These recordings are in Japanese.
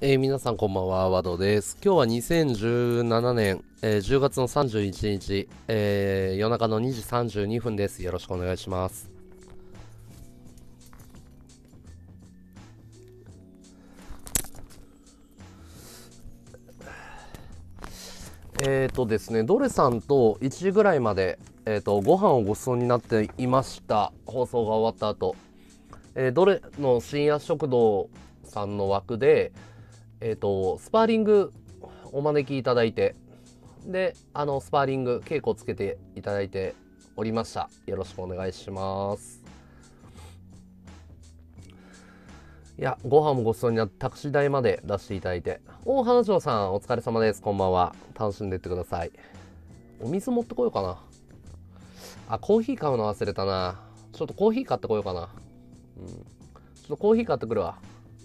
皆さんこんばんは、ワドです。今日は2017年、10月の31日、夜中の2時32分です。よろしくお願いします。ですね、ドレさんと1時ぐらいまで、ご飯をごちそうになっていました。放送が終わった後。ドレの深夜食堂さんの枠で、スパーリングお招きいただいて、で、スパーリング稽古をつけていただいておりました。よろしくお願いします。いや、ご飯もごちそうになって、タクシー代まで出していただいて。花城さん、お疲れ様です。こんばんは。楽しんでいってください。お水持ってこようかな。コーヒー買うの忘れたな。ちょっとコーヒー買ってこようかな。ちょっとコーヒー買ってくるわ。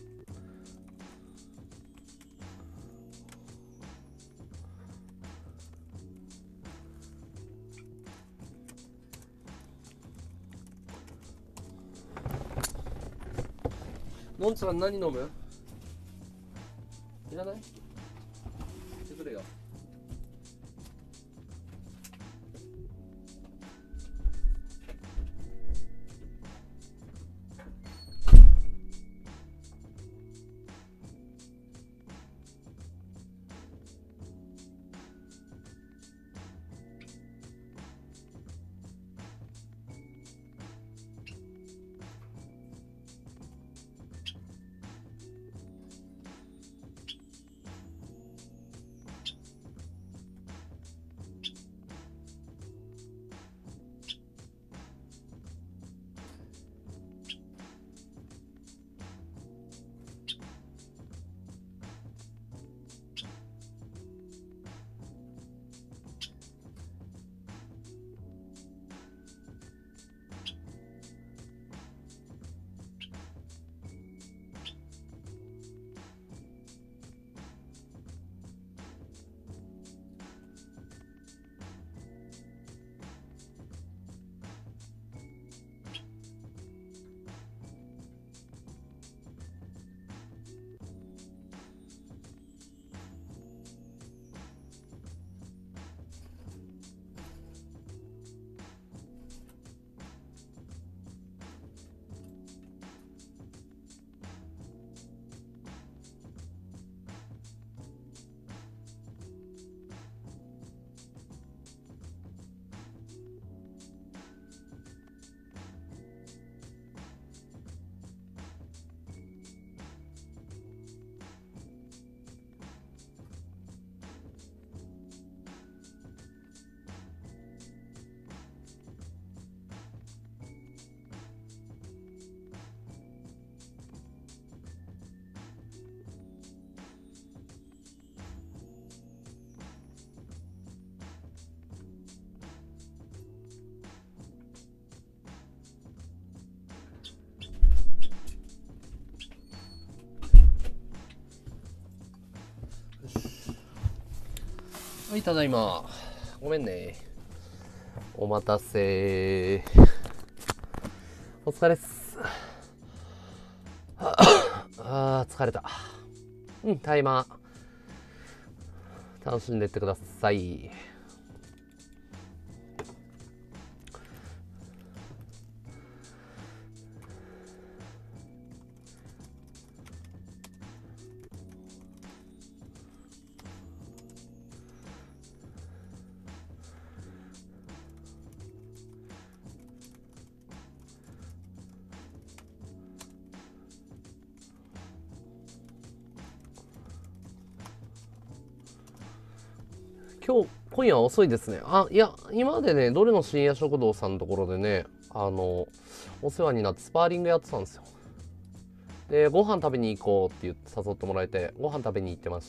のんちゃん何飲む？いらない？してくれよ。はい、ただいま。ごめんね。お待たせ。お疲れっす。疲れた。タイマー。楽しんでってください。今夜は遅いですね。いや、今までね、どれの深夜食堂さんのところでね、お世話になってスパーリングやってたんですよ。で、ご飯食べに行こうって言って誘ってもらえて、ご飯食べに行ってました。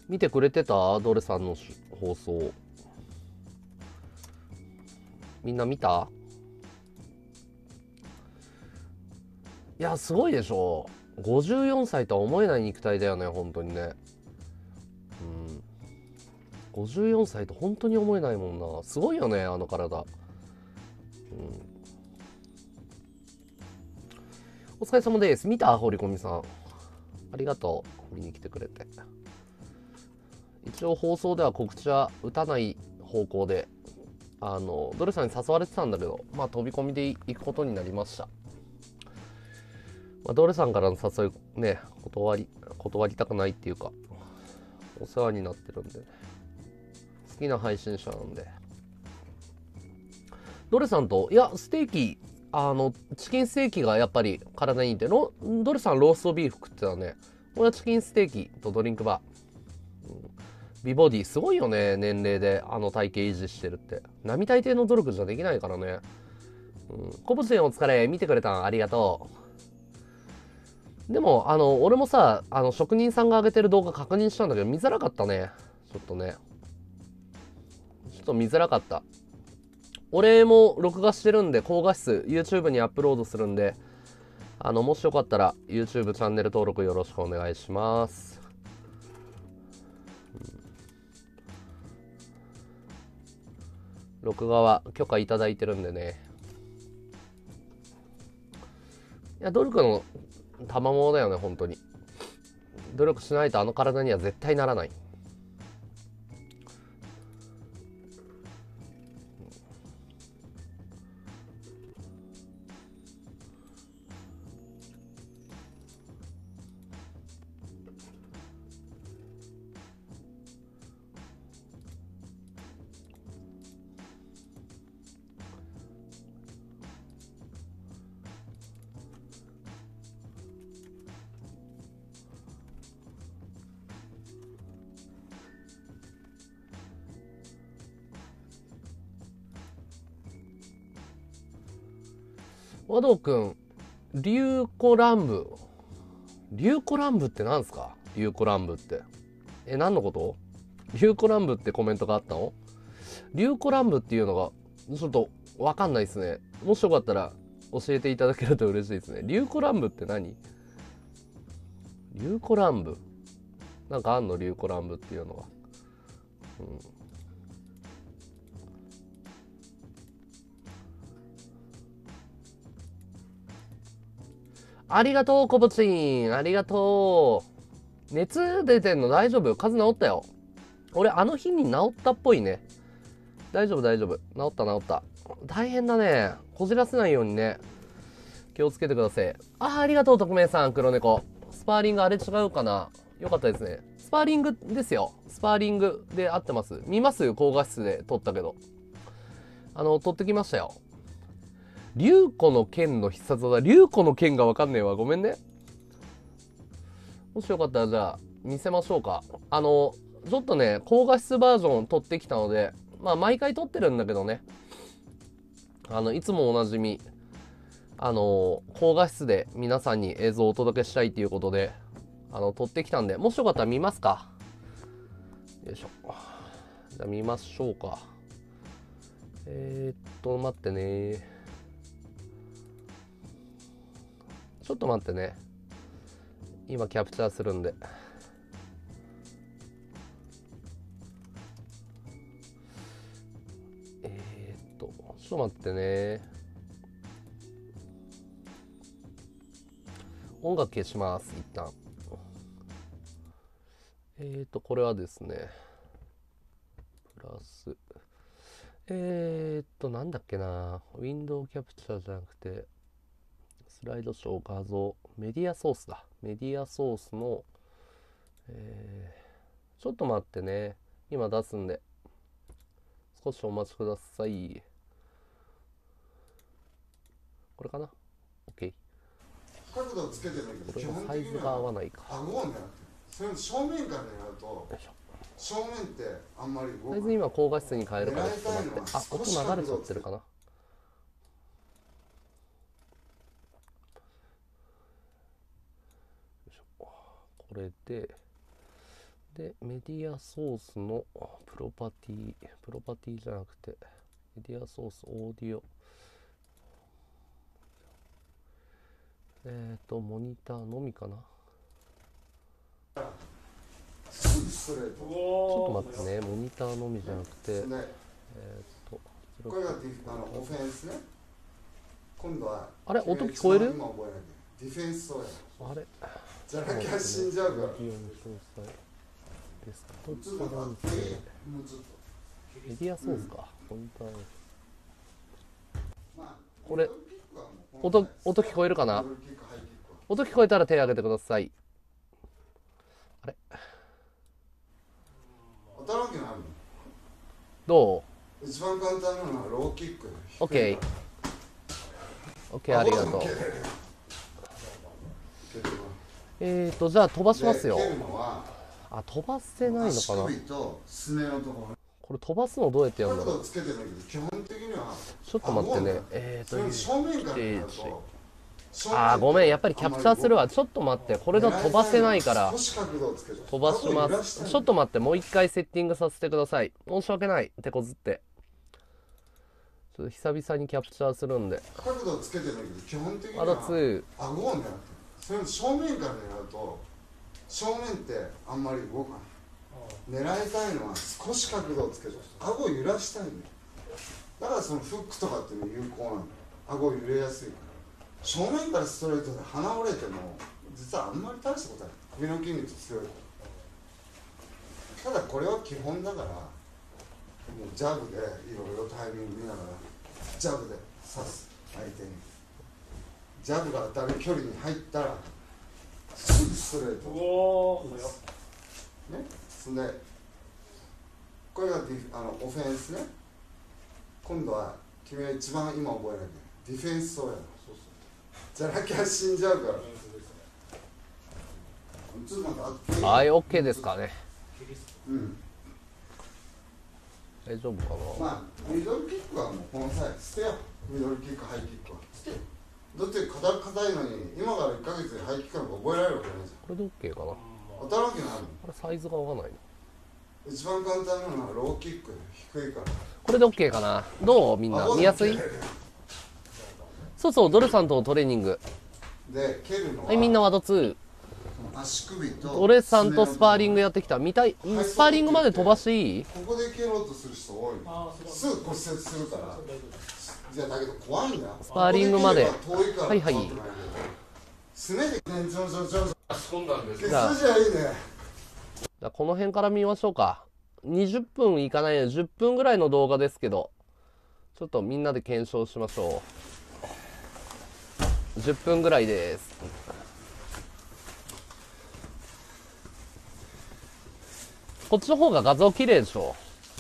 見てくれてたドレさんの放送。みんな見た？いや、すごいでしょ。54歳とは思えない肉体だよね、本当にね。54歳と本当に思えないもんな。すごいよね、あの体。お疲れ様です。見た？堀込さん。ありがとう。見に来てくれて。一応放送では告知は打たない方向で、ドレさんに誘われてたんだけど、まあ飛び込みで行くことになりました。まあ、ドレさんからの誘いね、断りたくないっていうか、お世話になってるんで、好きな配信者なんで。ドレさんと、いや、ステーキ、チキンステーキがやっぱり体にいいんで、ドレさんローストビーフ食ってたね。俺はチキンステーキとドリンクバー。美ボディ、すごいよね、年齢であの体型維持してるって。並大抵の努力じゃできないからね。コブチンお疲れ、見てくれたんありがとう。でも、俺もさ、職人さんが上げてる動画確認したんだけど、見づらかったね。ちょっとね。ちょっと見づらかった。俺も録画してるんで、高画質、YouTube にアップロードするんで、もしよかったら YouTube チャンネル登録よろしくお願いします。録画は許可いただいてるんでね。いや、努力の賜物だよね、本当に。努力しないとあの体には絶対ならない。和道くん、流子乱舞。流子乱舞って何すか？流子乱舞って。何のこと？流子乱舞ってコメントがあったの？流子乱舞っていうのが、ちょっとわかんないですね。もしよかったら教えていただけると嬉しいですね。流子乱舞って何？流子乱舞。なんかあんの？流子乱舞っていうのは。ありがとう、コボチン。ありがとう。熱出てんの大丈夫？風邪治ったよ。俺、あの日に治ったっぽいね。大丈夫、大丈夫。治った。大変だね。こじらせないようにね。気をつけてください。ありがとう、匿名さん、黒猫。スパーリングあれ違うかな？よかったですね。スパーリングですよ。スパーリングで合ってます。見ます？高画質で撮ったけど。撮ってきましたよ。龍子の剣の必殺技。龍子の剣がわかんねえわ。ごめんね。もしよかったらじゃあ、見せましょうか。ちょっとね、高画質バージョン撮ってきたので、まあ、毎回撮ってるんだけどね。いつもおなじみ、高画質で皆さんに映像をお届けしたいということで、撮ってきたんで、もしよかったら見ますか。よいしょ。じゃあ見ましょうか。待ってね。ちょっと待ってね。今キャプチャーするんで。ちょっと待ってね。音楽消します、一旦。これはですね。プラス。なんだっけな。ウィンドウキャプチャーじゃなくて、スライドショー画像、メディアソースだ。メディアソースの、ちょっと待ってね。今出すんで。少しお待ちください。これかな？ OK。 角度をつけてるけど、基本サイズが合わないか。 顎をね、それ正面からやると、正面ってあんまり動かない。 サイズ今高画質に変えるからちょっと待って。音流れちゃってるかな。これででメディアソースのプロパティじゃなくてメディアソースオーディオモニターのみかな。 ストレート。 ちょっと待ってね、モニターのみじゃなくてこれがオフェンスね。今度はあれ音聞こえる？ 今覚えなきゃ。ディフェンスそうや。 あれじゃなきゃ死んじゃうから。 メディアの詳細デスクトップもうちょっとメディアソースか、モニターまあこれ音聞こえるかな？ ミドルキックハイキックは音聞こえたら手を挙げてください。あれ当たるわけないもん。 ど一番簡単なのはローキック。 う？ OK ありがとう。じゃあ飛ばしますよ。 蹴るのはあ、飛ばせないのかな。 足首とすねのところ。 これ飛ばすのどうやってやるんだろう。 角度つけてるけど基本的にはちょっと待ってね。 それ正面からやるとあーごめん、やっぱりキャプチャーするわ。ちょっと待って、これだと飛ばせないから少し角度をつけて飛ばします。ちょっと待って、もう一回セッティングさせてください。申し訳ない、手こずって。ちょっと久々にキャプチャーするんで。 角度をつけてるけど基本的にはまだ2。 顎を狙ってる。それ正面から狙うと正面ってあんまり動かない。狙いたいのは少し角度をつけて顎を揺らしたいの。だからそのフックとかっていうの有効なの。顎を揺れやすいから。正面からストレートで鼻折れても実はあんまり大したことない。首の筋肉強いから。ただこれは基本だからもうジャブでいろいろタイミング見ながらジャブで刺す相手に。ジャブが当たる距離に入ったらすぐストレートね。そんでこれがオフェンスね。今度は君が一番今覚えなきゃディフェンスそうやな。じゃなきゃ死んじゃうから。ちょっと待って。 はい、OK ですかね。 うん。 大丈夫かな。 まあミドルキックはもうこの際捨てよ。ミドルキックハイキックは捨てよ。だって硬いのに今から1ヶ月でハイキックなんか覚えられるわけないじゃん。 これで OK かな。 当たるわけないもん。 これサイズが合わないの。 一番簡単なのはローキック低いから。 これで OK かな。どうみんな見やすい？そうそう、ドルさんとのトレーニングで蹴るのは、 はい、みんなワード2。 足首とドルさんとスパーリングやってきた。見たい？スパーリングまで飛ばしていい？ ここで蹴ろうとする人多いの。すぐ骨折するから。じゃあだけど怖いんだよ。 スパーリングまで。 はいはい。すねで仕込んだんです。じゃあいいね。 じゃあこの辺から見ましょうか。20分いかないので10分ぐらいの動画ですけど、ちょっとみんなで検証しましょう。10分ぐらいです。こっちの方が画像綺麗でしょ。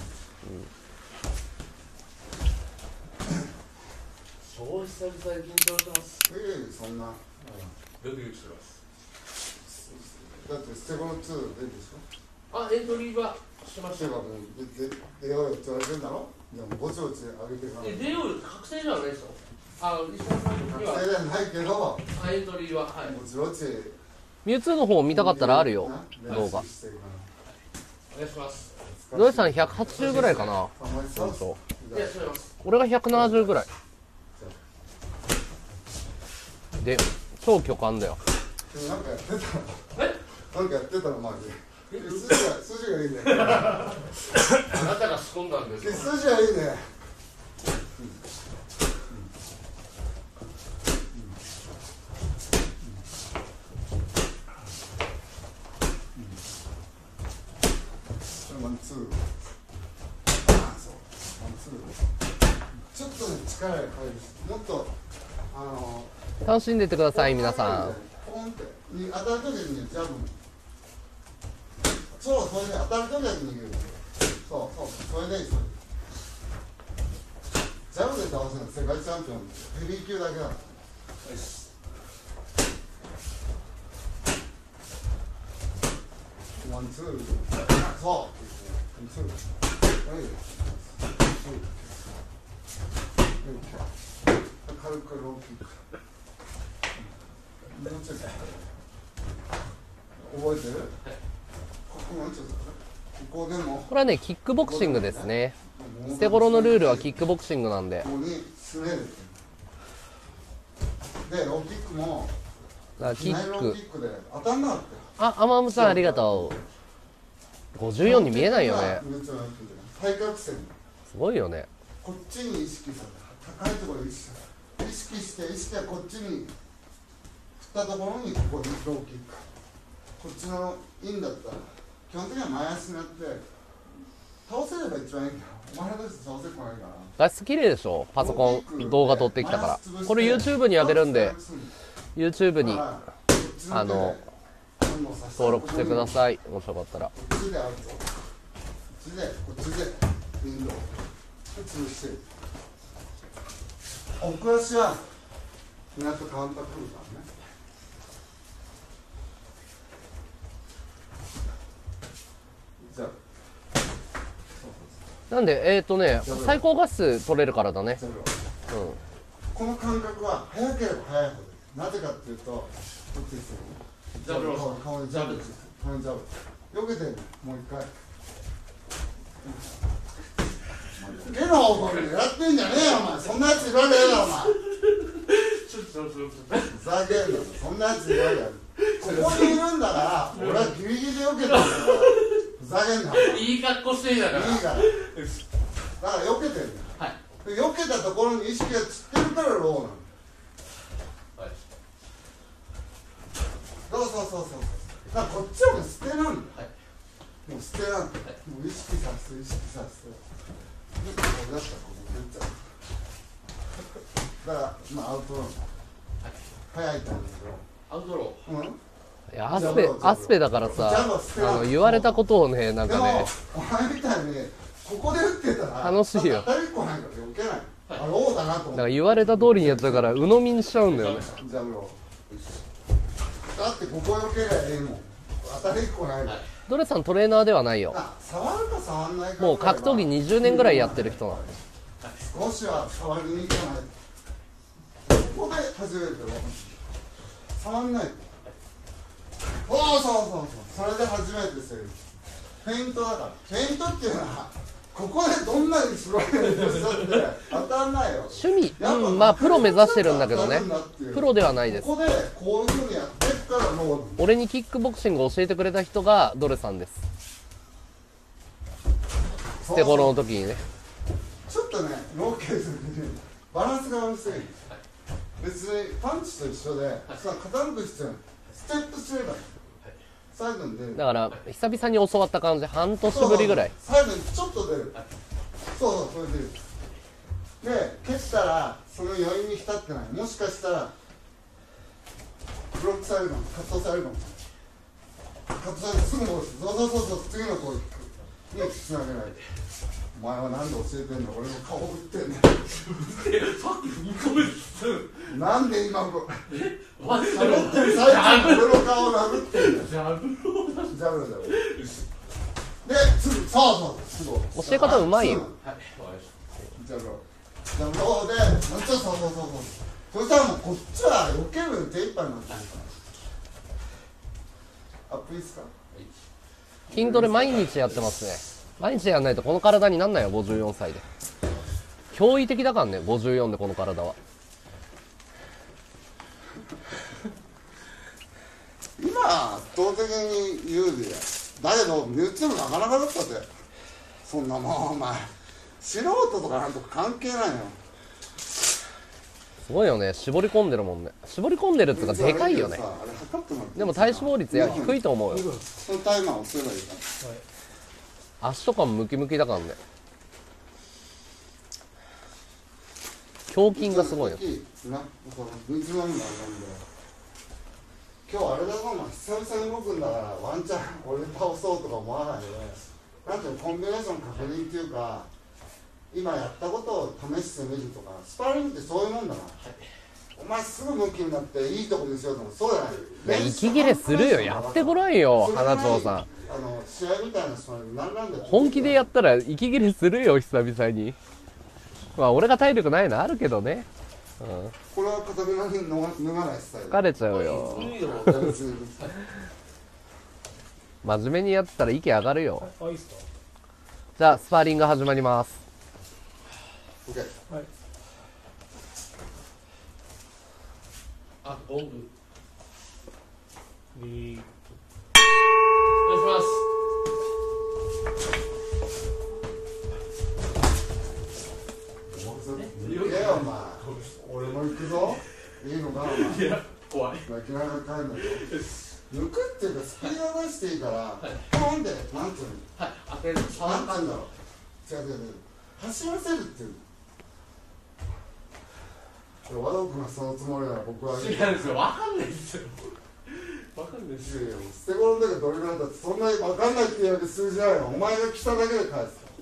超久々に緊張してます。 そんな。 ドキドキしてます。 だってステゴの2出るでしょ。 あ、エントリーはしてましたよ。 出ようよって言われてんだろ。いやもうぼちぼち上げていかない。 出ようよって確定じゃないですよ。石川さんには確定じゃないけど、 エントリーははい。 ぼちぼちミュウツーの方見たかったらあるよ、動画。 お願いします。 ドイさん180ぐらいかな。そうそう。 いや、違います。 俺が170ぐらいで超巨漢だよ。 なんかやってたの。 え？ なんかやってたのマジで。筋がいいね。 あなたが仕込んだんですよ。 筋がいいね。ワンツー。そう。ワンツー。ちょっとね力が入る。もっと楽しんでってください皆さん。 ポンって当たるときにジャブ。そう、それで当たるときだけ逃げる。そう、それでいい。ジャブで倒すの世界チャンピオン。ヘビー級だけだ。ワンツー。そう。ワンツー。はい。軽くローキック。覚えてる？こここでもこれはねキックボクシングですね。捨て頃のルールはキックボクシングなんで、 ここにすねるでローキックもだからキナイロックンキックで当たんなかったよ。 あ、アマムさんありがとう。54に見えないよね。 対角線すごいよね。 こっちに意識さ高いところ意識して意識はこっちに振ったところにここにローキック、こっちのインだったら基本的には前足になって倒せれば一番いいんだよ。お前らです倒せっこないから画質綺麗でしょ。パソコン動画撮ってきたから。これ YouTube に上げるんで YouTube に登録してください。もしよかったら。 こっちであるぞ、こっちでウィンドウで潰してる。奥足は港カウンター来るからね。じゃあなんで最高画質取れるからだね。 この感覚は速ければ速いほど、なぜかっていうと、こっちですよね。 ジャブロー顔にジャブですよ。顔にジャブ。よけてるもう一回。手の方向に狙ってんじゃねえよお前。そんなやついらねえよお前。ふざけんな、そんなやついらねえよ。ここにいるんだから俺はギリギリでよけてるんだから。ふざけんな。 いい格好してんだから。 いいから。だからよけてるんだよ。はい。よけたところに意識がつってるからローなの。はい。そう。だからこっちはもう捨てなんだよ。はい。もう捨てなんだよ。もう意識させて。ここだったらここ出ちゃう。だからまあアウトロー。はい。早いタイミング。アウトロー。うん。 いやアスペだからさ、言われたことをね、なんかね、 お前みたいにここで打ってたら楽しいよ。 当たりっこないから受けない。あ、ローだなと思って。 だから言われた通りにやったから鵜呑みにしちゃうんだよね。 ジャブロー。だってここよけりゃええもん。当たりっこないから。 ドレさんトレーナーではないよ。 触るか触んないか。 もう格闘技20年ぐらいやってる人なの。 少しは触りに行かない。ここで初めて触んないと。そうそれで初めてですよ。フェイントだから。フェイントっていうのはここでどんなにすごいのにしたって当たんないよ。 趣味、まあプロ目指してるんだけどね。プロではないです。 ここでこういうふうにやってっからロー。 俺にキックボクシングを教えてくれた人がドレさんです。捨て頃の時にね。 ちょっとね、ローケースにバランスが悪すぎる。別にパンチと一緒で、さ、傾く必要ない。ステップすればいい。サイドに出る。 だから久々に教わった感じ、半年ぶりぐらい。 サイドにちょっと出る。そうそれ出る。で、蹴ったらその余韻に浸ってない。もしかしたらブロックされるかも、カットされるかも。カットされてすぐ戻す。そう次の攻撃につなげない。お前は何で教えてんの。俺の顔を打ってんねん。 さっき踏み込める。 なんで今これ喋ってる最中に俺の顔を殴ってんだよ。ジャブローですぐ教え方うまいよ。 ジャブローでそうそしたらもうこっちは避ける手いっぱいになってるから。アップいいっすか。 筋トレ毎日やってますね。毎日やんないとこの体になんないよ。54歳で驚異的だからね。54でこの体は。 今圧倒的に有利だけどミューツームなかなかだったぜ。そんなもんお前素人とかなんとか関係ないよ。 すごいよね。絞り込んでるもんね。絞り込んでるっていうかでかいよね。でも体脂肪率低いと思うよ。 そのタイマーを押せばいいから。 足とかもムキムキだからね。胸筋がすごいよ。 水飲むのあれなんで今日あれだぞお前久々に動くんだからワンチャン俺で倒そうとか思わないで、なんていうのコンビネーション確認っていうか今やったことを試してみるとか。スパーリングってそういうもんだから、お前すぐ向きになっていいとこにしようとかそうじゃない。 いや息切れするよ。やってごらんよ花長さん。 試合みたいな人に何なんだよ。 本気でやったら息切れするよ久々に。まあ俺が体力ないのあるけどね。 これは片手に脱がないスタイル。 疲れちゃうよ。 真面目にやってたら息上がるよ。 あ、いいっすか。 じゃあスパーリング始まります。 OK。 はい。 あ、ゴングリーお願いします。 いけよお前。俺も行くぞ。いいのかお前。 いや、怖い。 泣きながら帰るんだよ。抜くっていうかスピード出していいから、ポンってなんつうの。 はい、開ける。 なんて言うんだろう。違う違う違う。走らせるっていうの。和道君がそのつもりなら僕は違うんですよ。わかんないですよ。わかんないですよ。 いやいや捨て頃の時はどれぐらいだってそんなに分かんないって言われて数字ないよ。お前が来ただけで返す。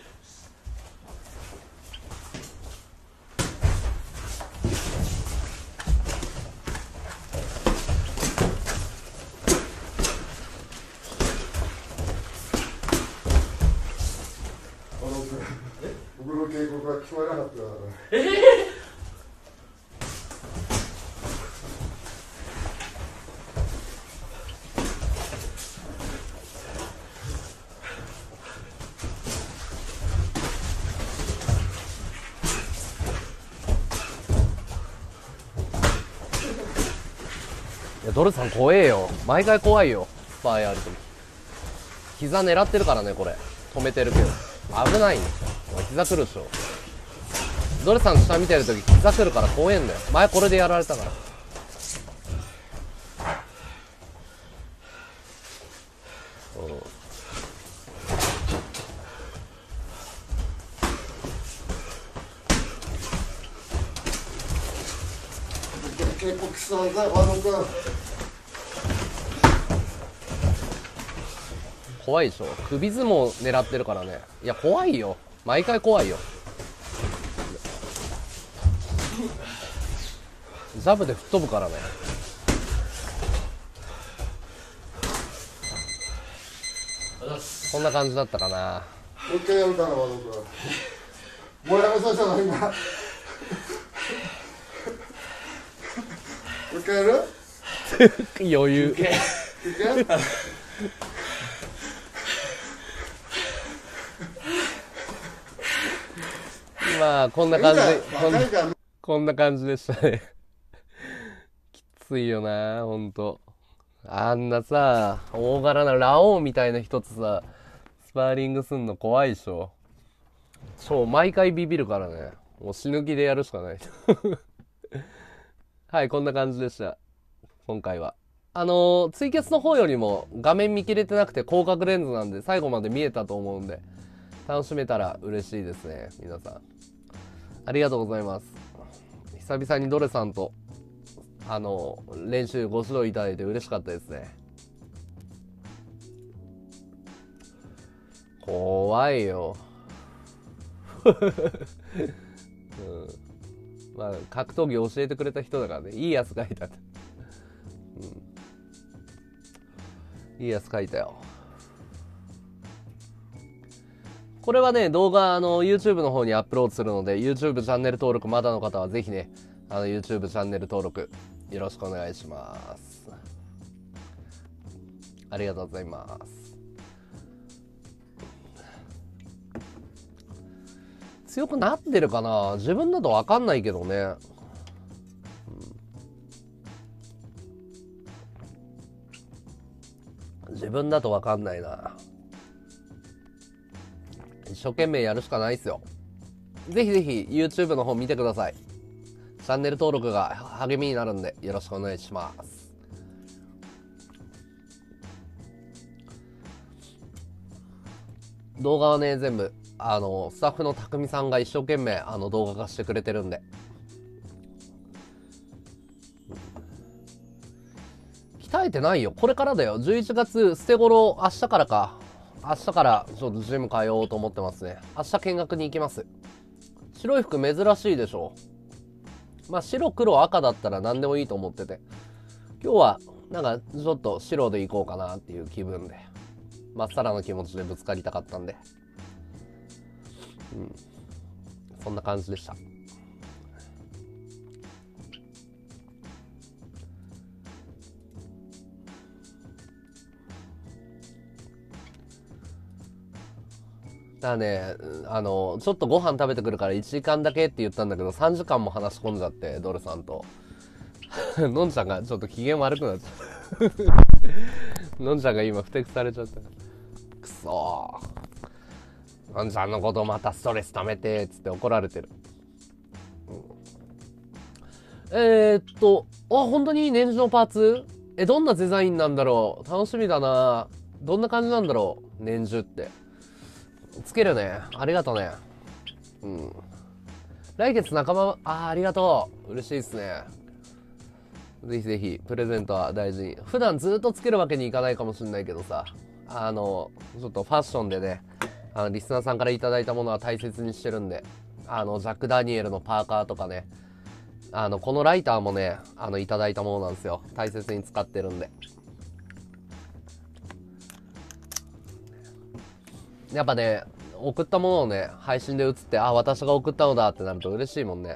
僕の警告が聞こえなかったから。 いやドルさん怖えよ。毎回怖いよ。スパーやるとき膝狙ってるからね。これ止めてるけど危ないね。お前膝くるでしょ。ドルさん下見てるとき膝くるから怖えんだよ。前これでやられたから。 警告したんだよ和道君。 怖いでしょ。首相撲狙ってるからね。いや怖いよ。毎回怖いよ。ジャブで吹っ飛ぶからね。こんな感じだったかな。 もう一回やるから和道君。もうやめさせたの今。もう一回やる？ 余裕。 いけ？ まあこんな感じで若いからこんな感じでしたね。きついよなほんと。あんなさ大柄なラオウみたいな一つさスパーリングすんの怖いでしょ。毎回ビビるからね。もう死ぬ気でやるしかない。はい、こんな感じでした。今回は。ツイキャスの方よりも画面見切れてなくて広角レンズなんで最後まで見えたと思うんで、楽しめたら嬉しいですね、皆さん。ありがとうございます。久々にドレさんと、練習ご指導いただいて嬉しかったですね。怖いよ。まあ格闘技教えてくれた人だからね。いいやつ書いた、いいやつ書いたよ。これはね動画YouTube の方にアップロードするので YouTube チャンネル登録まだの方はぜひねYouTube チャンネル登録よろしくお願いします。ありがとうございます。強くなってるかな。自分だと分かんないけどね、自分だと分かんないな。一生懸命やるしかないっすよ。ぜひぜひ YouTube の方見てください。チャンネル登録が励みになるんでよろしくお願いします。動画はね全部スタッフの匠さんが一生懸命動画化してくれてるんで。鍛えてないよ。これからだよ。11月捨て頃明日からか。明日からちょっとジム通おうと思ってますね。明日見学に行きます。白い服珍しいでしょ。まあ白黒赤だったら何でもいいと思ってて、今日はなんかちょっと白で行こうかなっていう気分で、まっさらな気持ちでぶつかりたかったんで、そんな感じでした。 だね、ちょっとご飯食べてくるから1時間だけって言ったんだけど、3時間も話し込んじゃって、ドルさんと。のんちゃんがちょっと機嫌悪くなっちゃった。のんちゃんが今、ふてくされちゃった。くそー。のんちゃんのことまたストレス溜めて、つって怒られてる。本当に年次のパーツどんなデザインなんだろう、楽しみだな。どんな感じなんだろう、年次って。つけるね。ありがとうね。うん。来月仲間、ありがとう。嬉しいですね。ぜひぜひ、プレゼントは大事に。普段ずっとつけるわけにいかないかもしれないけどさ、ちょっとファッションでね、リスナーさんからいただいたものは大切にしてるんで、ジャック・ダニエルのパーカーとかね、このライターもね、いただいたものなんですよ。大切に使ってるんで。やっぱね、送ったものをね、配信で映って、あ、私が送ったのだってなると嬉しいもんね。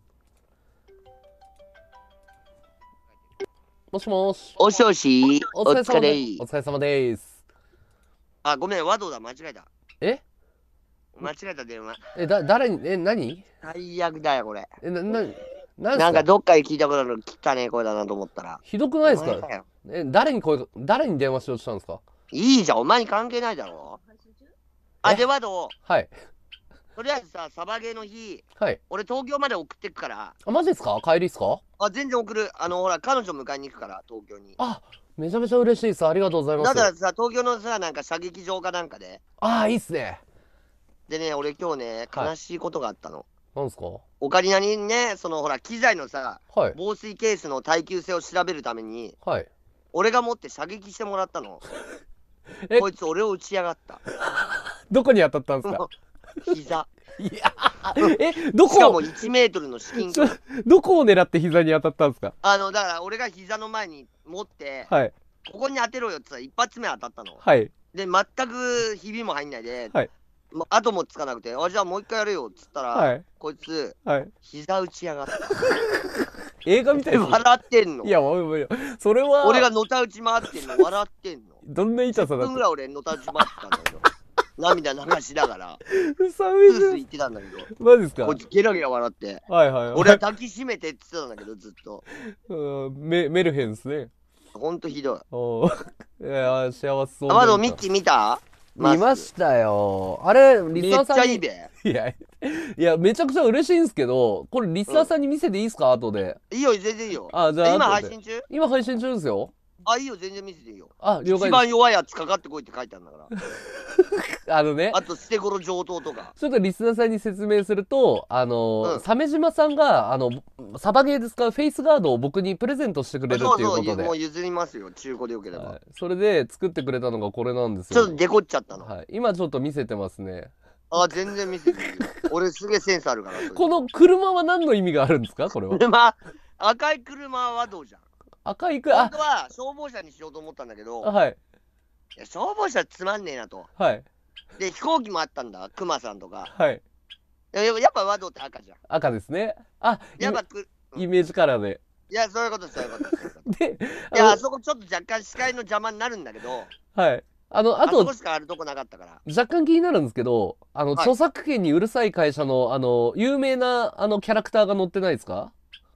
もしもし。 おしおし、 お疲れ様でおす。お疲れ様です。 あ、ごめん、和道だ、間違えた。 え間違えた電話。 誰に、何最悪だよ、これ。 なんなんかどっかで聞いたことある汚ねえ声だなと思ったら。 ひどくないですか？ お前よ誰に電話しようとしたんですか？ いいじゃん、お前に関係ないだろ。あ、で、和道、 はい。 とりあえずさ、サバゲーの日、 はい。 俺東京まで送ってくから。 あ、マジですか？帰りですか？ あ、全然送る。ほら、彼女迎えに行くから、東京に。 あ、めちゃめちゃ嬉しいです。ありがとうございます。 だからさ、東京のさ、なんか射撃場かなんかで。 いいっすね。 でね、俺今日ね、悲しいことがあったの。 なんですか？ オカリナにね、ほら、機材のさ、 はい。 防水ケースの耐久性を調べるために、 はい。 俺が持って射撃してもらったの。こいつ俺を撃ちやがった。 どこに当たったんですか？ 膝。 いやどこしかも1メートルの至近距離。 どこを狙って膝に当たったんですか？ だから俺が膝の前に持って、 はい。 ここに当てろよって言ったら一発目当たったの。 はい。 で、全くひびも入んないで、 はい。 後もつかなくて、じゃあもう一回やるよっつったら、 はい。 こいつ、 はい。 膝打ちやがった。 映画みたいですね。 笑ってんの。 いや、それは。 俺がのた打ち回ってんの、笑ってんの。 どんな痛さだ 10分ぐらい俺のた打ち回ってたんだけど、涙流しながら、 寒いスースー言ってたんだけど、 マジですか？ こいつゲラゲラ笑って、 はいはい。 俺は抱きしめてって言ってたんだけど、ずっと。 メルヘンですね。 ほんとひどい。 いや、幸せそう。 まだミッキー見た？ 見ましたよ。あれ、リスナーさんに。 めっちゃいいべ。 いや、めちゃくちゃ嬉しいんですけど、これリスナーさんに見せていいですか？後で。 いいよ、全然いいよ。 じゃあ今配信中？ 今配信中ですよ。 いいよ、全然見せていいよ。 了解です。 一番弱いやつかかってこいって書いてあるんだから。あと、捨て頃上等とか。 ちょっとリスナーさんに説明すると、鮫島さんが、サバゲーで使うフェイスガードを僕にプレゼントしてくれるっていうことで。 そう、もう譲りますよ、中古でよければ。 それで作ってくれたのがこれなんですよ。 ちょっとデコっちゃったの。 今ちょっと見せてますね。 全然見せていいよ。俺すげえセンスあるから。 この車は何の意味があるんですか？これは。赤い車はどうじゃん。 赤い本当は消防車にしようと思ったんだけど、 はい。 いや消防車つまんねえなと。 はい。 で、飛行機もあったんだ、クマさんとか。 はい。 やっぱ和道って赤じゃん。 赤ですね。 やっぱイメージカラーで。 いや、そういうこと。 で、 いや、あそこちょっと若干視界の邪魔になるんだけど、 はい。あそとこしかあるとこなかったから。 若干気になるんですけど、著作権にうるさい会社の、有名な、キャラクターが載ってないですか？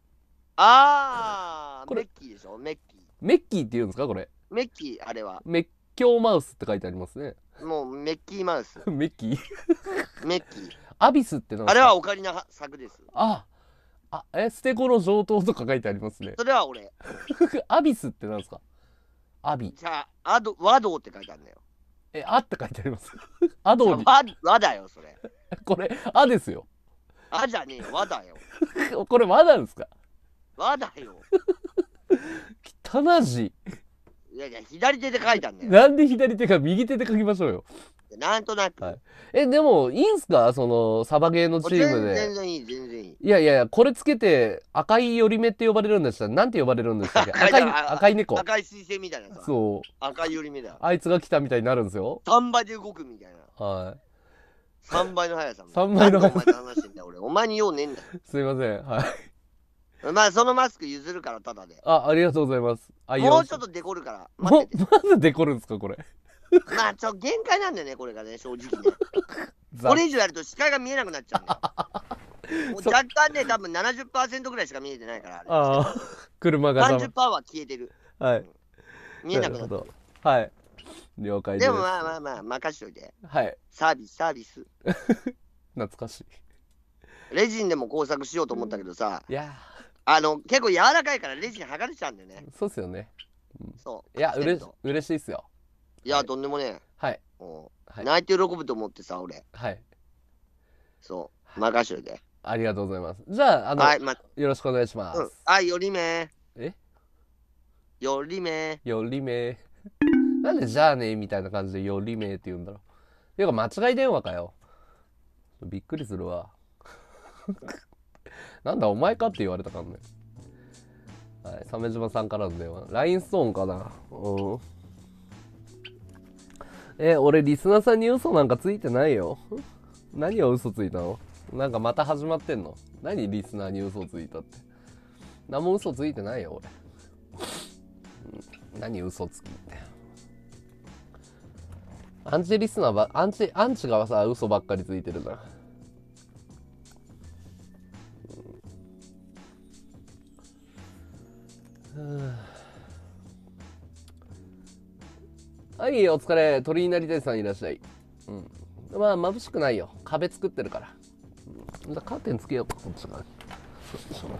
メッキーでしょ？メッキー。 メッキーって言うんですかこれ？ メッキー、あれは。 メッキョーマウスって書いてありますね。 もう、メッキーマウス。 メッキーメッキー。 アビスってなんですか？ あれはオカリナ作です。 ステコの上等とか書いてありますね。 それは俺。 アビスってなんですか？アビ。 じゃあ、和道って書いてあるんだよ。 って書いてあります。アドに。 和だよ、それ。 これ、ですよ。 じゃねえよ、和だよ。 これ和なんですか？ 和だよ。 汚字。 いや、左手で書いたんだよ。 なんで左手か右手で書きましょうよ。 なんとなく。 でも、いいんすか？サバゲーのチームで。 全然いい、全然いい。 いや、これつけて、赤い寄り目って呼ばれるんでしたら、なんて呼ばれるんでしたっけ？赤い猫。 赤い水星みたいなさ。 そう。 赤い寄り目だ。 あいつが来たみたいになるんですよ。 3倍で動くみたいな。 はい。 3倍の速さ。 3倍の速さ。 お前と話してんだよ、俺。お前に用ねえんだよ。 すいません。はい。 まあ、そのマスク譲るから、ただで。 ありがとうございます。 もうちょっとデコるから。 まずデコるんですか、これ。 まあ、限界なんだよね、これがね、正直ね。 これ以上やると視界が見えなくなっちゃうんだよ。もう若干ね、多分 70% ぐらいしか見えてないから、 ああ、車が 30%は消えてる。 はい。 見えなくなってる。 はい。了解です。 でもまあ、任しといて。 はい。 サービス。 懐かしい。 レジンでも工作しようと思ったけどさ、 いや結構柔らかいからレジン剥がれちゃうんだよね。 そうっすよね。 そう。 いや、嬉しいっすよ。 いや、とんでもねえ。 はい。 泣いて喜ぶと思ってさ、俺。 はい。 そう。任しといて。 ありがとうございます。じゃあ、 はい、 よろしくお願いします。 よりめ。よりめ。 なんでじゃあねみたいな感じでよりめって言うんだろう。ていうか間違い電話かよ。びっくりするわ。なんだお前かって言われたからね。はい、鮫島さんからの電話。ラインストーンかな。俺リスナーさんに嘘なんかついてないよ。何を嘘ついたの？なんかまた始まってんの？何リスナーに嘘ついたって。何も嘘ついてないよ俺。何嘘つきって。アンチリスナーば、アンチがさ、嘘ばっかりついてるじゃん。はい、お疲れ。鳥になりたいさんいらっしゃい。まあ、眩しくないよ。壁作ってるから。カーテンつけようか、こっち側に。ちょっと待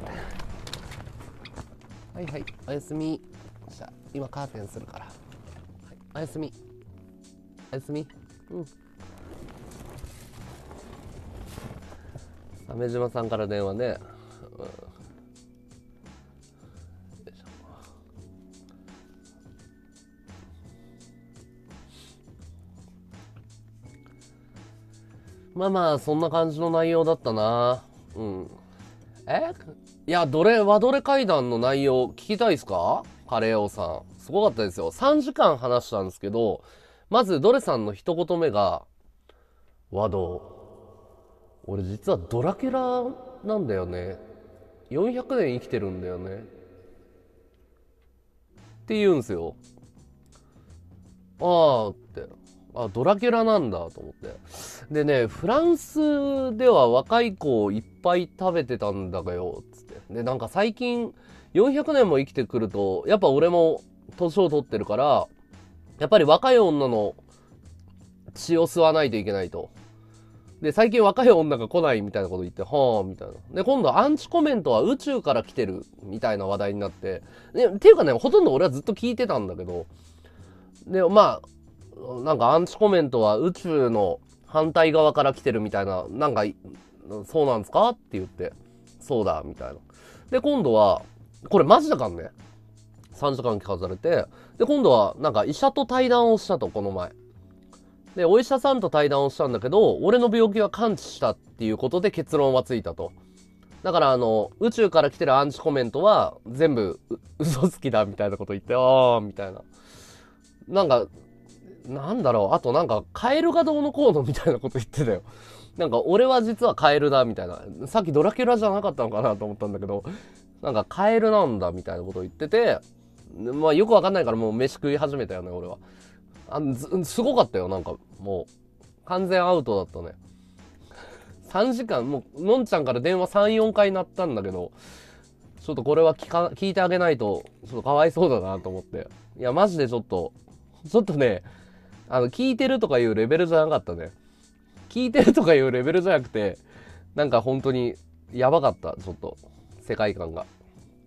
って。はい、おやすみ。じゃあ、今カーテンするから。はい、おやすみ。鮫島さんから電話ね。まあそんな感じの内容だったな。いや和どれ会談の内容聞きたいですか？カレー王さんすごかったですよ。3時間話したんですけど、まずドレさんの一言目が和道、俺実はドラキュラなんだよね、400年生きてるんだよねって言うんですよ。ドラキュラなんだと思って。でね、フランスでは若い子いっぱい食べてたんだがよつって。でなんか最近400年も生きてくるとやっぱ俺も年を取ってるから、やっぱり若い女の血を吸わないといけないと。で最近若い女が来ないみたいなこと言って、はあみたいな。で今度アンチコメントは宇宙から来てるみたいな話題になって、っていうかね、ほとんど俺はずっと聞いてたんだけど、でまあなんかアンチコメントは宇宙の反対側から来てるみたいな、なんかそうなんですかって言って、そうだみたいな。で今度はこれマジだからね、3時間聞かされて、で今度はなんか医者と対談をしたと。この前でお医者さんと対談をしたんだけど、俺の病気は完治したっていうことで結論はついたと。だから宇宙から来てるアンチコメントは全部嘘つきだみたいなこと言って、ああみたいな。なんだろう、あとなんかカエルがどうのこうのみたいなこと言ってたよ。なんか俺は実はカエルだみたいな。さっきドラキュラじゃなかったのかなと思ったんだけど、なんかカエルなんだみたいなこと言ってて、まあよくわかんないからもう飯食い始めたよね俺は。すごかったよ。なんかもう完全アウトだったね。3時間もうのんちゃんから電話 3,4 回鳴ったんだけど、ちょっとこれは聞いてあげないとちょっとかわいそうだなと思って。いやマジでちょっとね、聞いてるとかいうレベルじゃなかったね。聞いてるとかいうレベルじゃなくて、なんか本当にやばかった。ちょっと世界観が。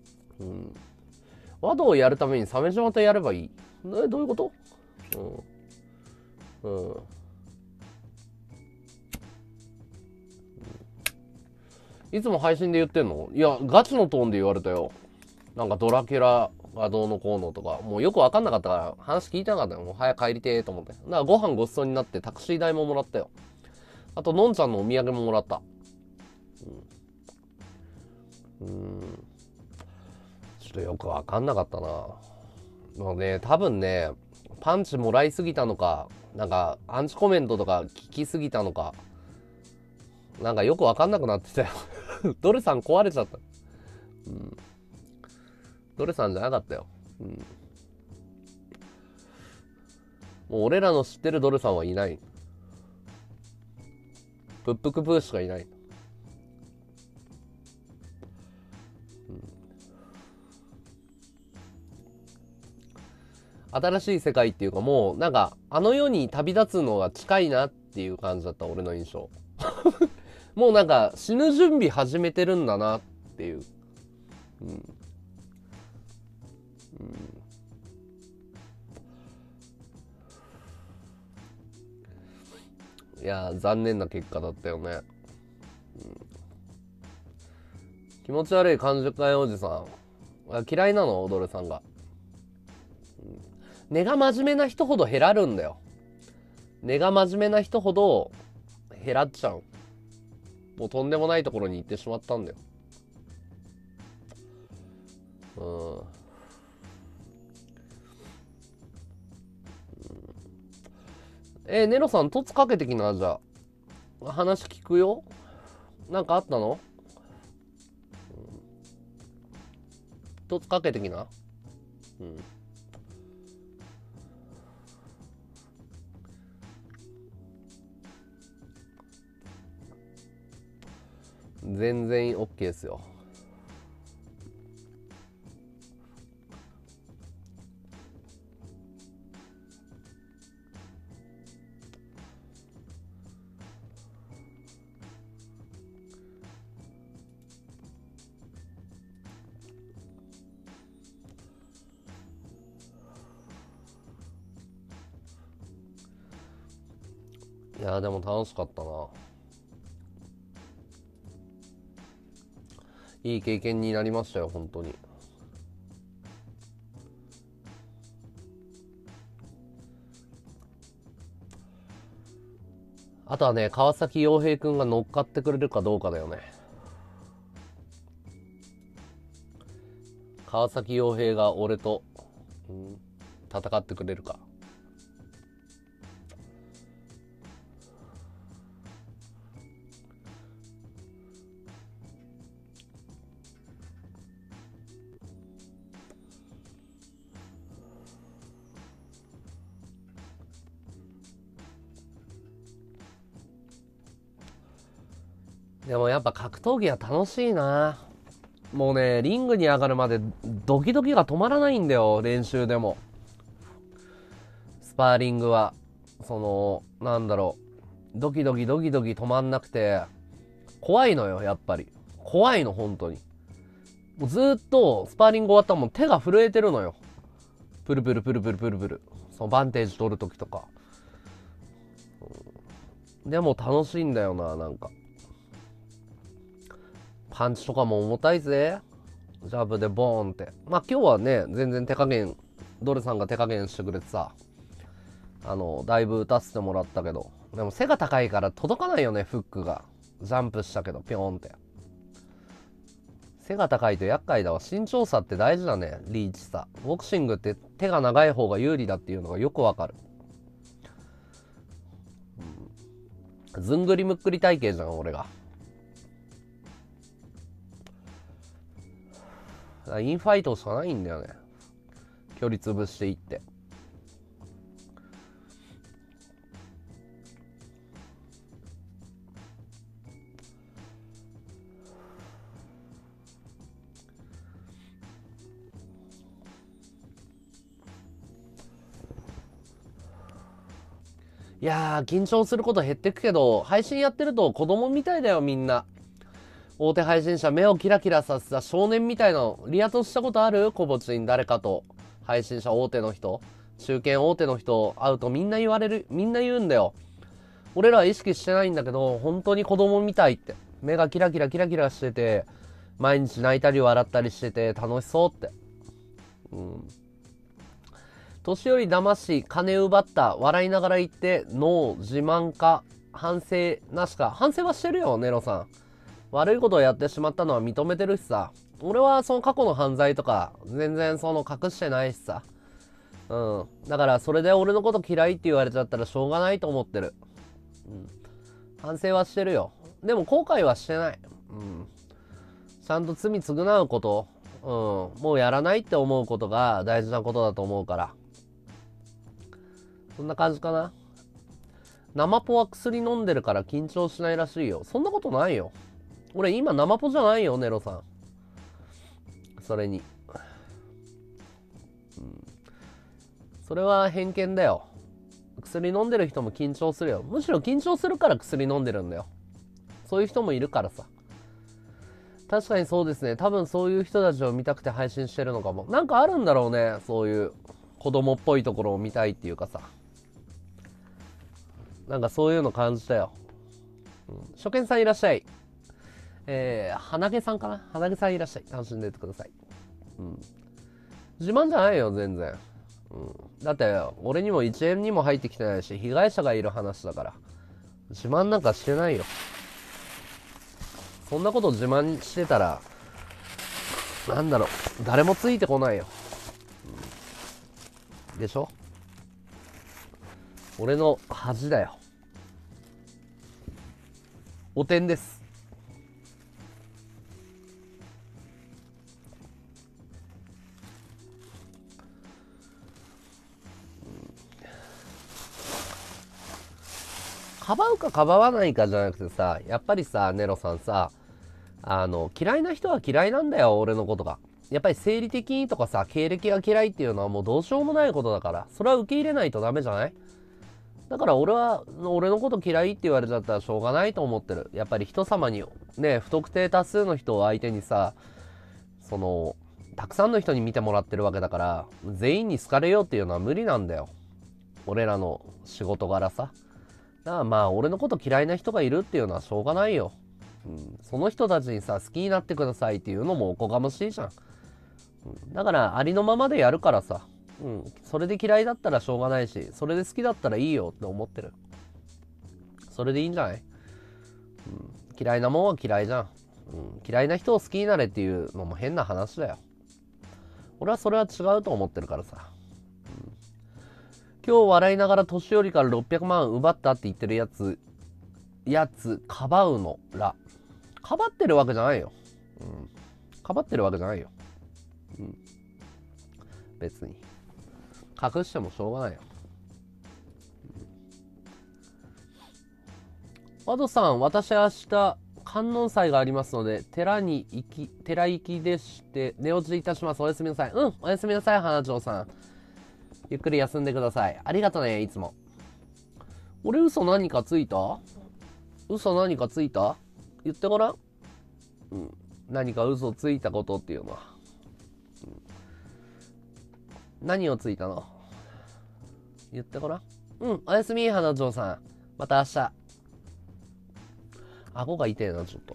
和道をやるために鮫島とやればいい。どういうこと？いつも配信で言ってんの？いやガチのトーンで言われたよ。なんかドラキュラがどうのこうのとか、もうよくわかんなかったから話聞いてなかったよ。もう早く帰りてーと思って。だからご飯ごちそうになってタクシー代ももらったよ。あとのんちゃんのお土産ももらった。ちょっとよくわかんなかったな。もうね、多分ね、パンチもらいすぎたのか、なんかアンチコメントとか聞きすぎたのか、なんかよくわかんなくなってたよ。ドルさん壊れちゃった。ドルさんじゃなかったよ。もう俺らの知ってるドルさんはいない。 プップクプーしかいない。新しい世界っていうか、もうなんかあの世に旅立つのが近いなっていう感じだった、俺の印象。もうなんか死ぬ準備始めてるんだなっていう。いやー、残念な結果だったよね。気持ち悪い感受会おじさん。嫌いなの、踊るさんが。根が真面目な人ほど減らるんだよ。根が真面目な人ほど減らっちゃう。もうとんでもないところに行ってしまったんだよ。ネロさん、凸かけてきな、じゃあ。話聞くよ。なんかあったの？凸かけてきな。全然 OK ですよ。いやでも楽しかったな。いい経験になりましたよ、本当に。あとはね、川崎陽平くんが乗っかってくれるかどうかだよね。川崎陽平が俺と、戦ってくれるか。でもやっぱ格闘技は楽しいな。もうね、リングに上がるまでドキドキが止まらないんだよ、練習でも。スパーリングは。なんだろう。ドキドキ止まんなくて、怖いのよ、やっぱり。怖いの、本当に。もうずーっとスパーリング終わったらもう手が震えてるのよ。プルプル。そのバンテージ取るときとか。でも楽しいんだよな、なんか。パンチとかも重たいぜ。ジャブでボーンって。まあ今日はね、全然手加減、ドルさんが手加減してくれてさ、だいぶ打たせてもらったけど、でも背が高いから届かないよね、フックが。ジャンプしたけど、ピョーンって。背が高いと厄介だわ。身長差って大事だね、リーチ差。ボクシングって手が長い方が有利だっていうのがよくわかる。ずんぐりむっくり体型じゃん、俺が。インファイトしかないんだよね。距離潰していって。いやー、緊張すること減ってくけど、配信やってると子供みたいだよ、みんな。大手配信者、目をキラキラさせた少年みたいなの、リアとしたことある？コボチン、誰かと。配信者大手の人、中堅大手の人会うとみんな言うんだよ。俺らは意識してないんだけど、本当に子供みたいって。目がキラキラしてて、毎日泣いたり笑ったりしてて楽しそうって。年寄り騙し、金奪った、笑いながら言って、ノー、自慢か、反省なしか。反省はしてるよ、ネロさん。悪いことをやってしまったのは認めてるしさ。俺はその過去の犯罪とか、全然隠してないしさ。だからそれで俺のこと嫌いって言われちゃったらしょうがないと思ってる。反省はしてるよ。でも後悔はしてない。ちゃんと罪償うこと、もうやらないって思うことが大事なことだと思うから。そんな感じかな。 生ポは薬飲んでるから緊張しないらしいよ。そんなことないよ。俺今生ポじゃないよ、ネロさん。それに。それは偏見だよ。薬飲んでる人も緊張するよ。むしろ緊張するから薬飲んでるんだよ。そういう人もいるからさ。確かにそうですね。多分そういう人たちを見たくて配信してるのかも。なんかあるんだろうね。そういう子供っぽいところを見たいっていうかさ。なんかそういうの感じたよ。初見さんいらっしゃい。花毛さんかな、花毛さんいらっしゃい。楽しんでてください。自慢じゃないよ、全然。だって俺にも1円にも入ってきてないし、被害者がいる話だから。自慢なんかしてないよ。そんなこと自慢してたら、なんだろう、誰もついてこないよ。でしょ？俺の恥だよ。おてんです。かばうかかばわないかじゃなくてさ、やっぱりさ、ネロさんさ、嫌いな人は嫌いなんだよ、俺のことが。やっぱり生理的にとかさ、経歴が嫌いっていうのはもうどうしようもないことだから、それは受け入れないとダメじゃない？だから俺のこと嫌いって言われちゃったらしょうがないと思ってる。やっぱり人様に、ね、不特定多数の人を相手にさ、たくさんの人に見てもらってるわけだから、全員に好かれようっていうのは無理なんだよ。俺らの仕事柄さ。だからまあ俺のこと嫌いな人がいるっていうのはしょうがないよ。その人たちにさ、好きになってくださいっていうのもおこがましいじゃん。だからありのままでやるからさ、それで嫌いだったらしょうがないし、それで好きだったらいいよって思ってる。それでいいんじゃない？嫌いなもんは嫌いじゃん。嫌いな人を好きになれっていうのも変な話だよ。俺はそれは違うと思ってるからさ。今日笑いながら年寄りから600万奪ったって言ってるやつかばうのら。かばってるわけじゃないよ。かばってるわけじゃないよ。別に。隠してもしょうがないよ。ワドさん、私明日、観音祭がありますので、寺行きでして、寝落ちいたします。おやすみなさい。おやすみなさい、花城さん。ゆっくり休んでください。ありがとね、いつも。俺嘘何かついた？嘘何かついた？言ってごらん。何か嘘ついたことっていうのは。何をついたの？言ってごらん。おやすみ、花城さん。また明日。顎が痛いな、ちょっと。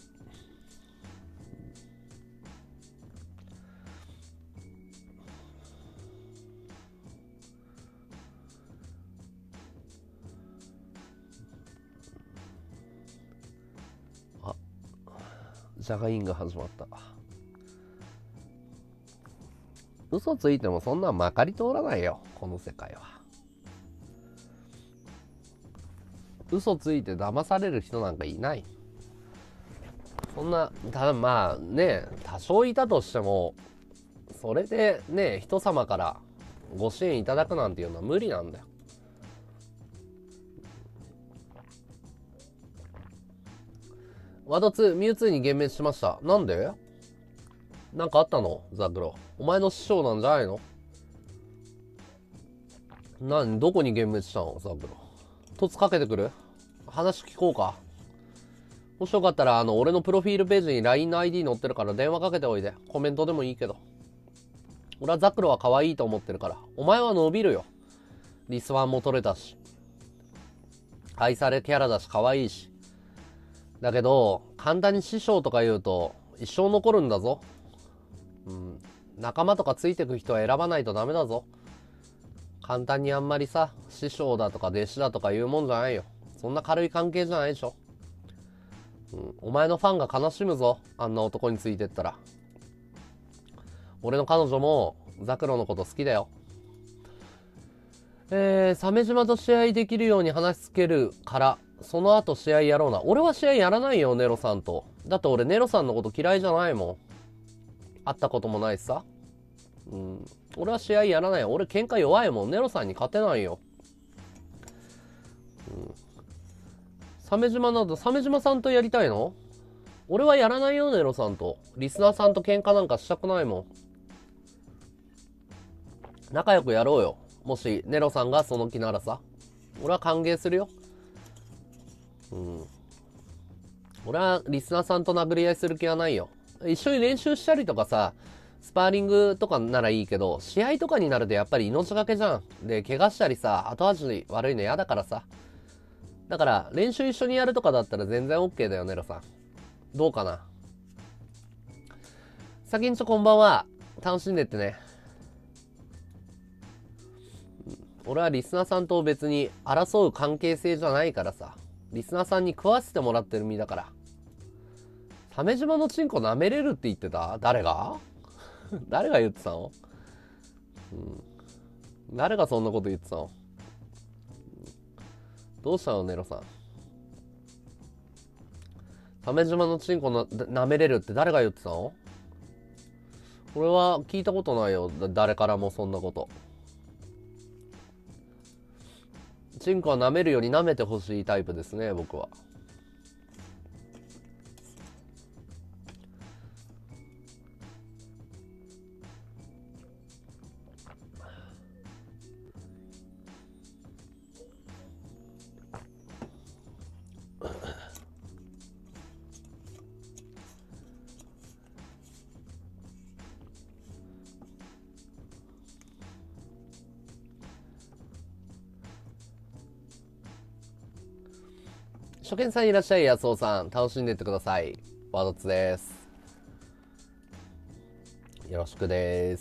ジャガインが始まった。嘘ついてもそんなんまかり通らないよ、この世界は。嘘ついて騙される人なんかいない。そんな、ただまあね、多少いたとしても、それでね、人様からご支援いただくなんていうのは無理なんだよ。ワド2、ミュウツーに幻滅しました。なんで？なんかあったの？ザクロ。お前の師匠なんじゃないの？どこに幻滅したの？ザクロ。凸かけてくる？話聞こうか。もしよかったら、俺のプロフィールページに LINE の ID 載ってるから電話かけておいで。コメントでもいいけど。俺はザクロは可愛いと思ってるから。お前は伸びるよ。リスワンも取れたし。愛されキャラだし、可愛いし。だけど、簡単に師匠とか言うと、一生残るんだぞ。仲間とかついてく人は選ばないとダメだぞ。簡単にあんまりさ、師匠だとか弟子だとか言うもんじゃないよ。そんな軽い関係じゃないでしょ。お前のファンが悲しむぞ。あんな男についてったら。俺の彼女もザクロのこと好きだよ。鮫島と試合できるように話しつけるから、その後試合やろうな。俺は試合やらないよ、ネロさんと。だって俺ネロさんのこと嫌いじゃないもん。会ったこともないしさ。俺は試合やらないよ。俺喧嘩弱いもん。ネロさんに勝てないよ。 鮫島など、鮫島さんとやりたいの？俺はやらないよ、ネロさんと。リスナーさんと喧嘩なんかしたくないもん。仲良くやろうよ。もし、ネロさんがその気ならさ。俺は歓迎するよ。うん。俺はリスナーさんと殴り合いする気はないよ。一緒に練習したりとかさ、スパーリングとかならいいけど、試合とかになるとやっぱり命がけじゃん。で、怪我したりさ、後味悪いの嫌だからさ。だから、練習一緒にやるとかだったら全然 OK だよ、ネロさん。どうかな。先んちょこんばんは。楽しんでってね。俺はリスナーさんと別に争う関係性じゃないからさ。リスナーさんに食わせてもらってる身だから。鮫島のチンコ舐めれるって言ってた？誰が誰が言ってたの？誰がそんなこと言ってたの？どうしたのネロさん。鮫島のチンコ舐めれるって誰が言ってたの？俺は聞いたことないよ。誰からもそんなこと。チンコは舐めるより舐めてほしいタイプですね、僕は。初見さんいらっしゃい、安尾さん。楽しんでってください。ワードツです。よろしくです。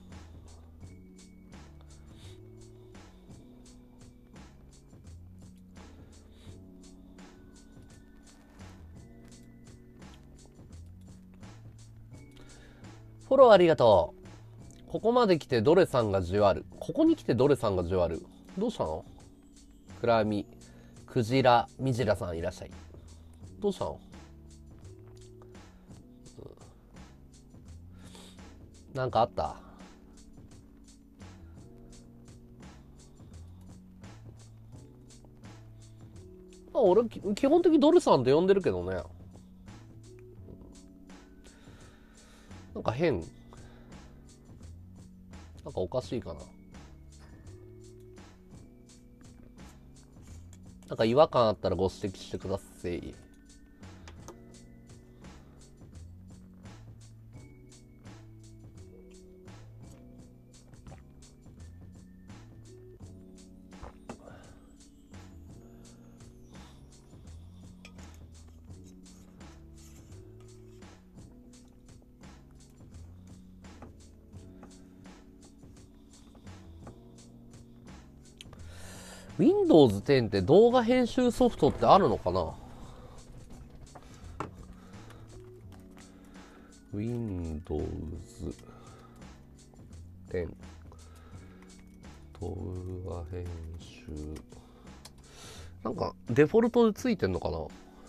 フォローありがとう。ここまで来てドレさんがじわる。ここに来てドレさんがじわる。どうしたの？クラミ、クジラ、ミジラさんいらっしゃい。どうしたの？なんかあった？俺、基本的にドレさんと呼んでるけどね。なんか変。なんかおかしいかな。なんか違和感あったらご指摘してください。Windows 10って動画編集ソフトってあるのかな？ Windows 10動画編集なんかデフォルトでついてんのかな？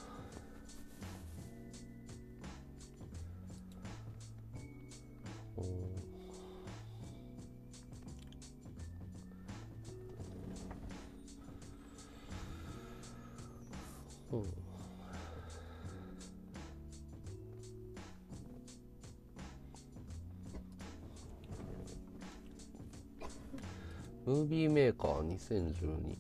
ムービーメーカー2012。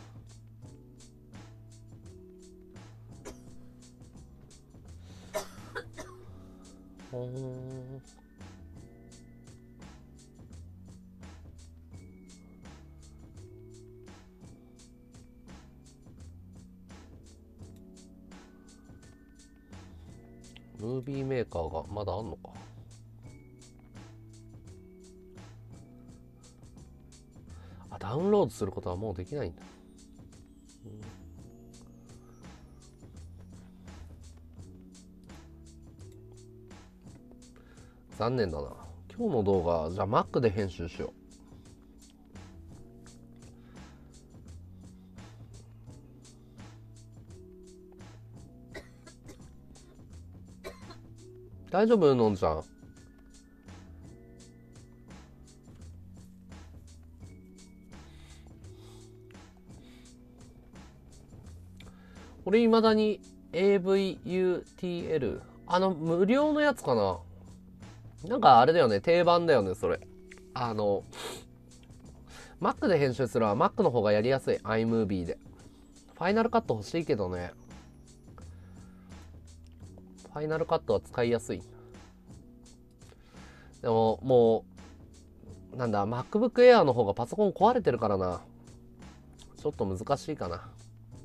ムービーメーカーがまだあんのか。あ、ダウンロードすることはもうできないんだ。残念だな。今日の動画じゃあ Mac で編集しよう。大丈夫？のんちゃん。 俺未だに AVUTL 無料のやつかな。なんかあれだよね、定番だよねそれ。Mac で編集するは Mac の方がやりやすい。 iMovie でファイナルカット欲しいけどね。ファイナルカットは使いやすい。でももうなんだ MacBook Air の方がパソコン壊れてるからな、ちょっと難しいかな。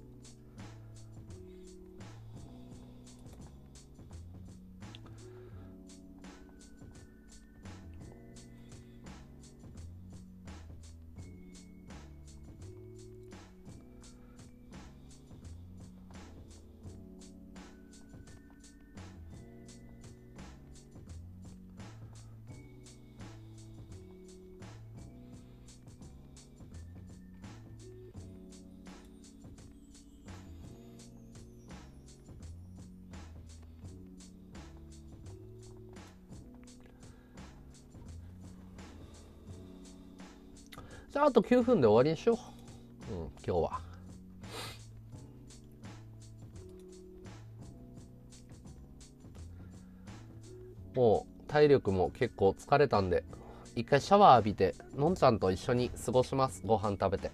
じゃああと9分で終わりにしよう。今日は。もう体力も結構疲れたんで、一回シャワー浴びてのんちゃんと一緒に過ごします。ご飯食べて。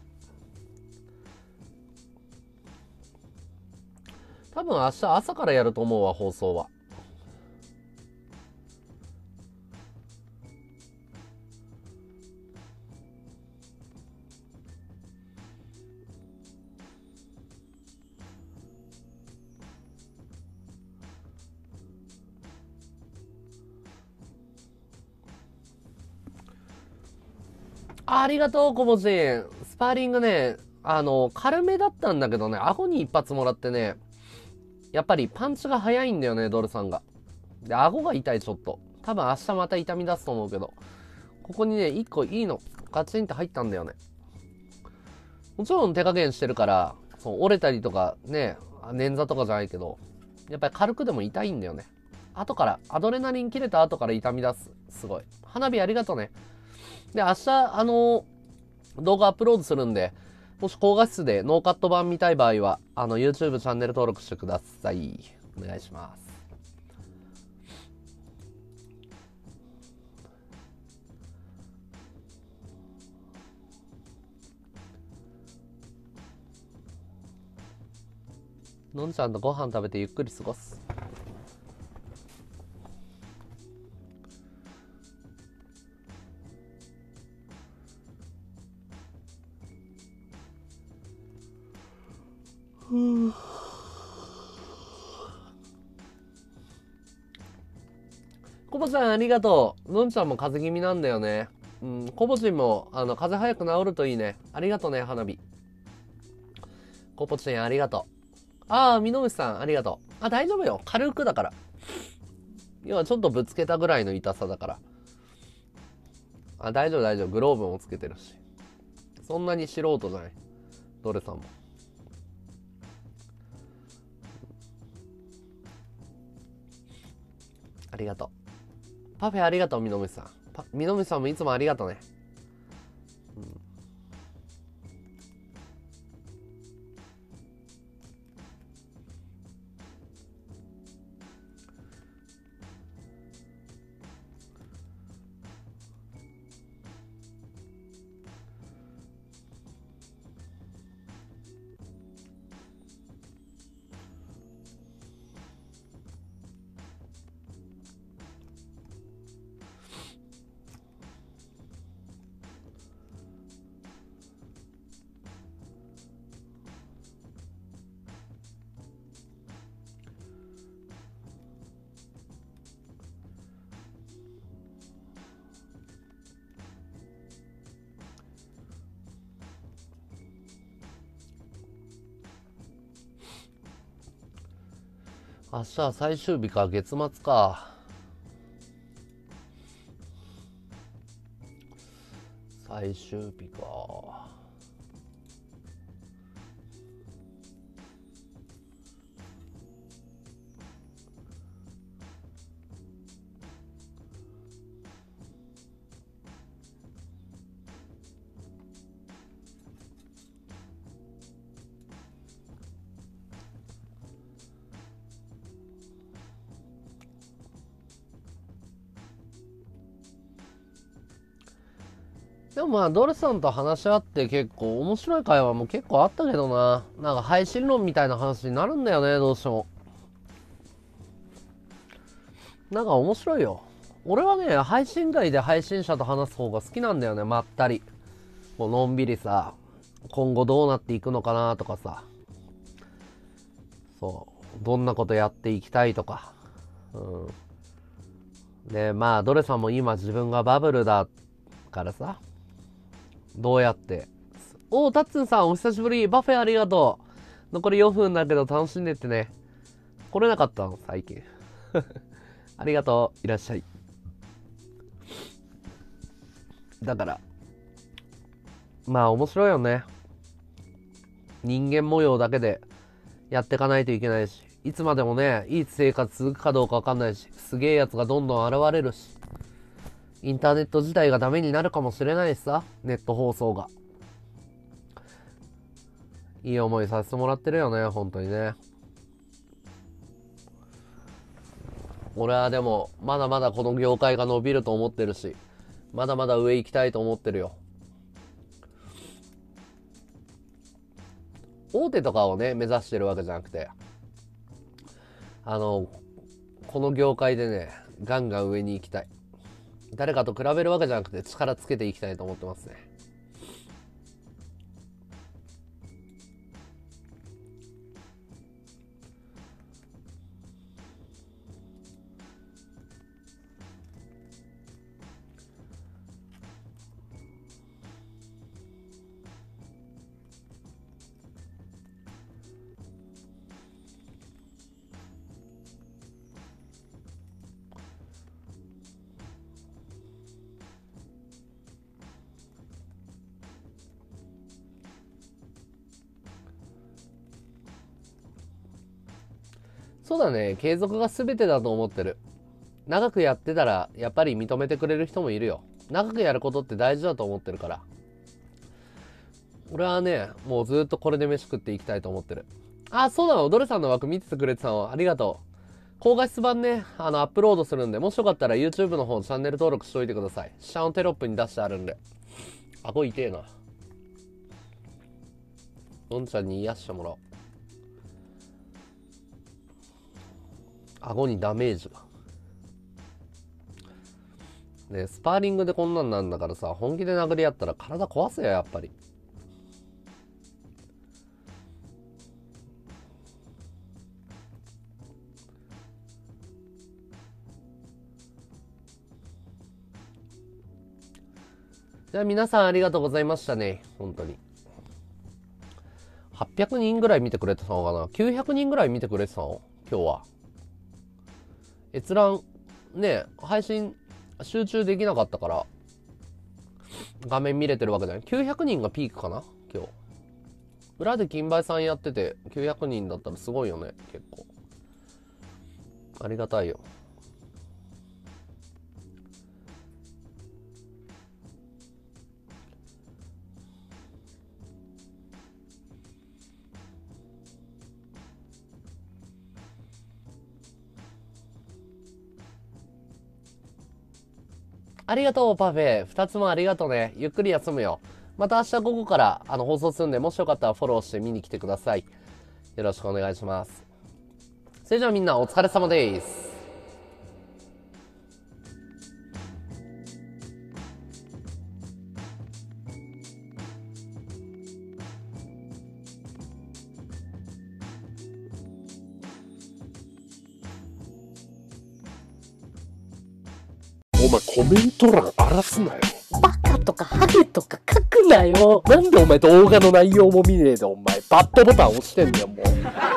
多分明日朝からやると思うわ、放送は。ありがとう、コボチン。スパーリングね、軽めだったんだけどね、顎に一発もらってね、やっぱりパンチが速いんだよね、ドルさんが。で、顎が痛い、ちょっと。多分明日また痛み出すと思うけど、ここにね、一個いいの、ガチンって入ったんだよね。もちろん手加減してるから、そう折れたりとかね、捻挫とかじゃないけど、やっぱり軽くでも痛いんだよね。後から、アドレナリン切れた後から痛み出す。すごい。花火ありがとうね。で、明日、動画アップロードするんで、もし高画質でノーカット版見たい場合は、YouTube チャンネル登録してください。お願いします。のんちゃんとご飯食べてゆっくり過ごす。コボちゃんありがとう。のんちゃんも風邪気味なんだよね。コボちんも風邪早く治るといいね。ありがとうね、花火。コボちんありがとう。みのむしさんありがとう。大丈夫よ。軽くだから。今ちょっとぶつけたぐらいの痛さだから。大丈夫大丈夫。グローブもつけてるし。そんなに素人じゃない。ドレさんも。ありがとう。パフェありがとう、みのむしさん。みのむしさんもいつもありがとうね。明日は最終日か。月末か。最終日か。 でもまあドルさんと話し合って結構面白い会話も結構あったけどな。なんか配信論みたいな話になるんだよね、どうしても。なんか面白いよ。俺はね、配信外で配信者と話す方が好きなんだよね、まったり。もうのんびりさ、今後どうなっていくのかなとかさ。そう。どんなことやっていきたいとか。で、まあ、ドレさんも今自分がバブルだからさ。どうやって。おー、タッツンさんお久しぶり。バフェありがとう。残り4分だけど楽しんでってね。来れなかったの最近。ありがとう。いらっしゃい。だから。まあ面白いよね。人間模様だけでやっていかないといけないし。いつまでもね、いい生活続くかどうかわかんないし。すげえやつがどんどん現れるし。インターネット自体がダメになるかもしれないしさ。ネット放送が。いい思いさせてもらってるよね、本当にね。俺はでも、まだまだこの業界が伸びると思ってるし、まだまだ上行きたいと思ってるよ。大手とかをね、目指してるわけじゃなくて、この業界でね、ガンガン上に行きたい。誰かと比べるわけじゃなくて、力つけていきたいと思ってますね。そうだね、継続が全てだと思ってる。長くやってたらやっぱり認めてくれる人もいるよ。長くやることって大事だと思ってるから。俺はね、もうずっとこれで飯食っていきたいと思ってる。あ、そうだわ、ドルさんの枠見ててくれてたのありがとう。高画質版ね、アップロードするんで、もしよかったら YouTube の方チャンネル登録しといてください。下のテロップに出してあるんで。顎痛えな。のんちゃんに癒してもらおう。顎にダメージが。ね、スパーリングでこんなんなんだからさ、本気で殴り合ったら体壊せよ、やっぱり。じゃあ皆さんありがとうございましたね。本当に。800人ぐらい見てくれてたのかな ?900 人ぐらい見てくれてたの今日は。閲覧、ね、配信集中できなかったから、画面見れてるわけじゃない。900人がピークかな今日。裏で金梅さんやってて、900人だったらすごいよね、結構。ありがたいよ。ありがとう、パフェ。2つもありがとうね。ゆっくり休むよ。また明日午後から放送するんで、もしよかったらフォローして見に来てください。よろしくお願いします。それじゃあみんなお疲れ様です。 お前コメント欄荒らすなよ。 バカとかハゲとか書くなよ。 なんでお前動画の内容も見ねえでお前バッドボタン押してんだよもう。